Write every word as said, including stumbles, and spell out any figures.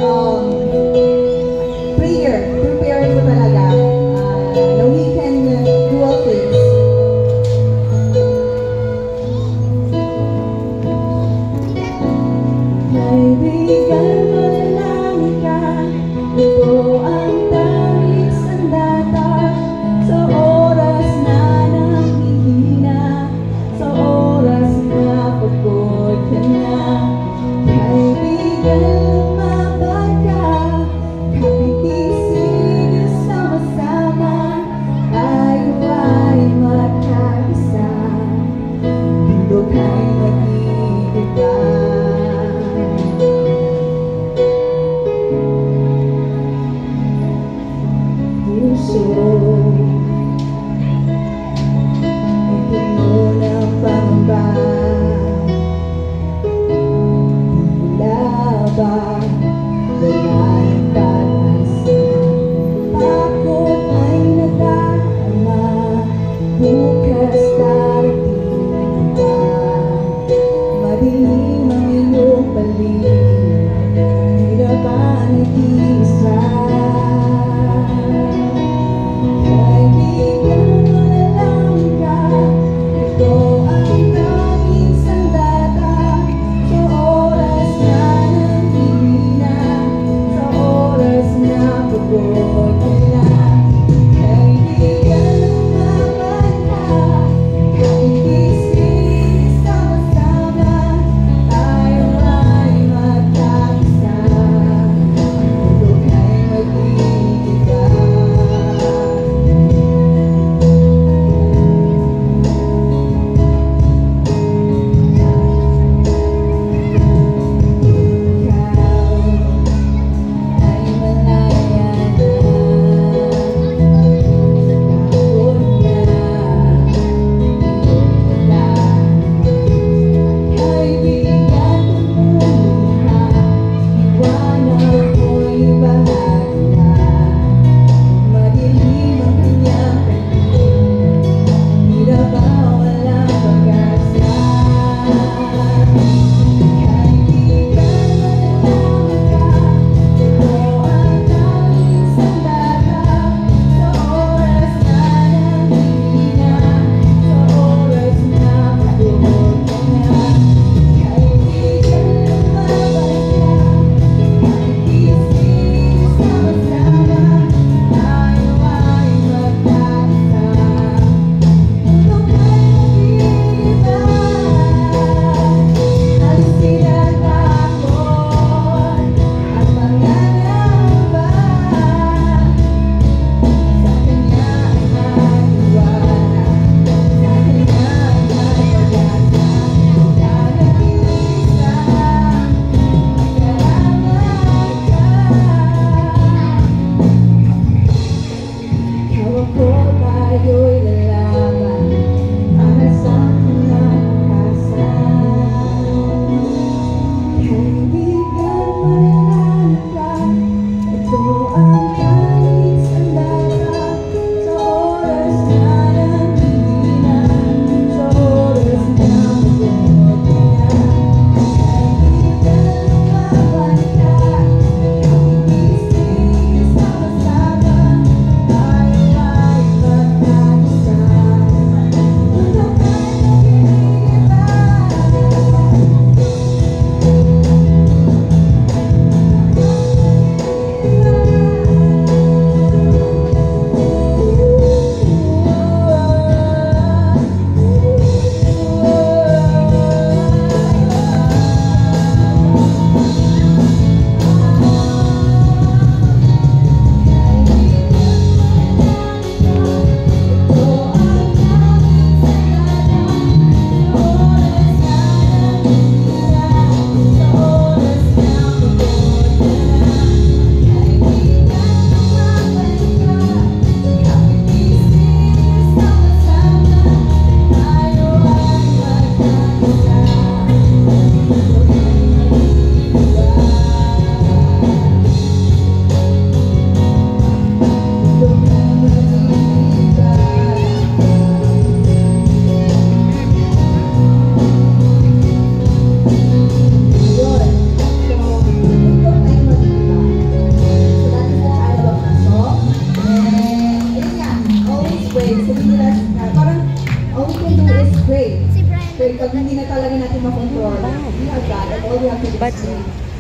um, prayer, prepare ko talaga uh, na we can do all things. Kaibigan, manalangin ka, ito ang tanging sandata sa oras na naghihina, sa oras na pagod ka na. Kaibigan, lumapad ka, pray. Si Brian. Pero pag hindi na talaga natin makontrol, we are God and all we have to do But is pray.